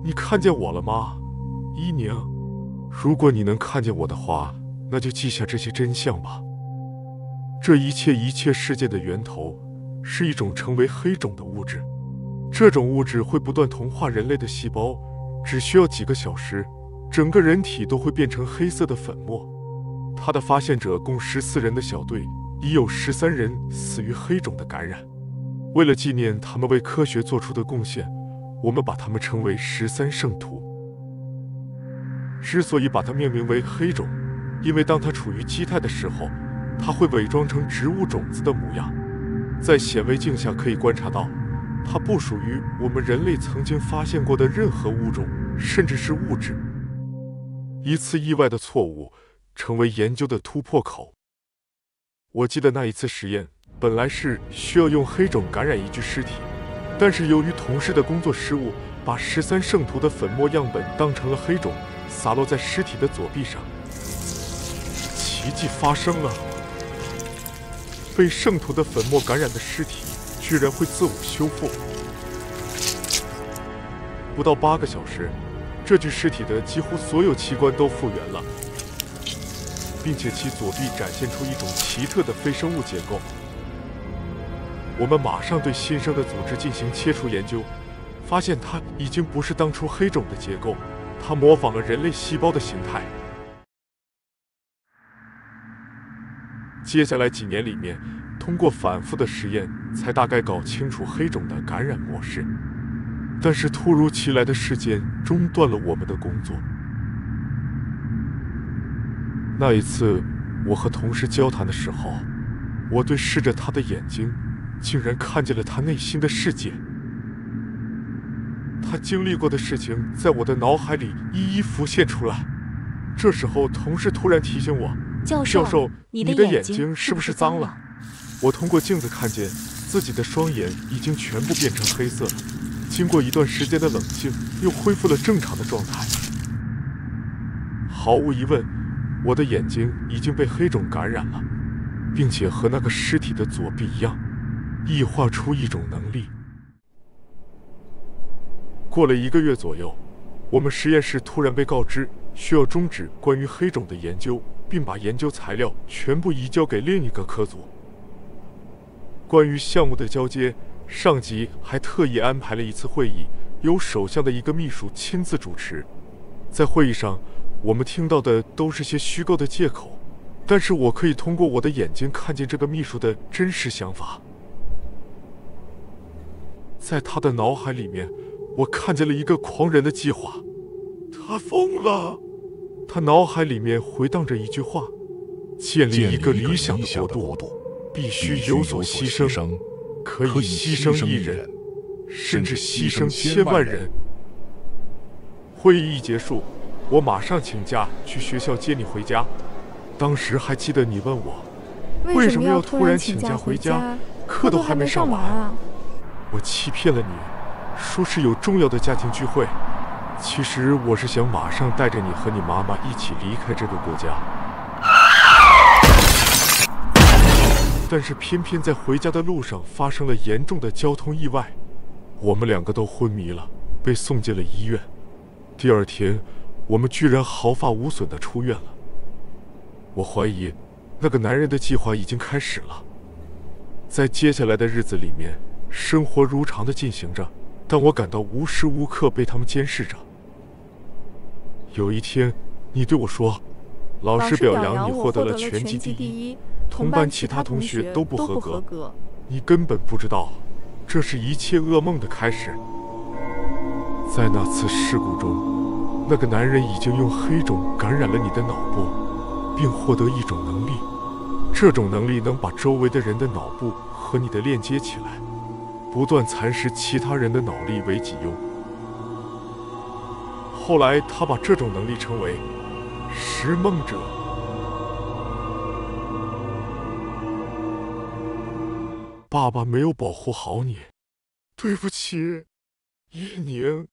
你看见我了吗，伊宁？如果你能看见我的话，那就记下这些真相吧。这一切事件的源头是一种称为黑种的物质，这种物质会不断同化人类的细胞，只需要几个小时，整个人体都会变成黑色的粉末。它的发现者共14人的小队，已有13人死于黑种的感染。为了纪念他们为科学做出的贡献，我们把他们称为13圣徒。之所以把它命名为黑种，因为当它处于基态的时候，它会伪装成植物种子的模样，在显微镜下可以观察到，它不属于我们人类曾经发现过的任何物种，甚至是物质。一次意外的错误成为研究的突破口。我记得那一次实验本来是需要用黑种感染一具尸体，但是由于同事的工作失误，把13圣徒的粉末样本当成了黑种，洒落在尸体的左臂上。奇迹发生了，被圣徒的粉末感染的尸体居然会自我修复。不到8个小时，这具尸体的几乎所有器官都复原了，并且其左臂展现出一种奇特的非生物结构。我们马上对新生的组织进行切除研究，发现它已经不是当初黑种的结构，它模仿了人类细胞的形态。接下来几年里面，通过反复的实验，才大概搞清楚黑种的感染模式。但是突如其来的事件中断了我们的工作。那一次，我和同事交谈的时候，我对视着他的眼睛，竟然看见了他内心的世界。他经历过的事情在我的脑海里一一浮现出来。这时候，同事突然提醒我：“教授，你的眼睛是不是脏了？”我通过镜子看见自己的双眼已经全部变成黑色了，经过一段时间的冷静，又恢复了正常的状态。毫无疑问，我的眼睛已经被黑种感染了，并且和那个尸体的左臂一样，异化出一种能力。过了1个月左右，我们实验室突然被告知需要终止关于黑种的研究，并把研究材料全部移交给另一个科组。关于项目的交接，上级还特意安排了一次会议，由首相的一个秘书亲自主持。在会议上，我们听到的都是些虚构的借口，但是我可以通过我的眼睛看见这个秘书的真实想法。在他的脑海里面，我看见了一个狂人的计划。他疯了！他脑海里面回荡着一句话：建立一个理想的国度，必须有所牺牲，可以牺牲1人，甚至牺牲千万人。会议一结束，我马上请假去学校接你回家。当时还记得你问我为什么要突然请假回家，课都还没上完。我欺骗了你，说是有重要的家庭聚会，其实我是想马上带着你和你妈妈一起离开这个国家。但是偏偏在回家的路上发生了严重的交通意外，我们2个都昏迷了，被送进了医院。第2天，我们居然毫发无损地出院了。我怀疑那个男人的计划已经开始了。在接下来的日子里面，生活如常地进行着，但我感到无时无刻被他们监视着。有一天，你对我说，老师表扬你获得了拳击第1，同班其他同学都不合格。你根本不知道，这是一切噩梦的开始。在那次事故中，那个男人已经用黑种感染了你的脑部，并获得一种能力，这种能力能把周围的人的脑部和你的链接起来，不断蚕食其他人的脑力为己用。后来他把这种能力称为食梦者。爸爸没有保护好你，对不起，伊宁。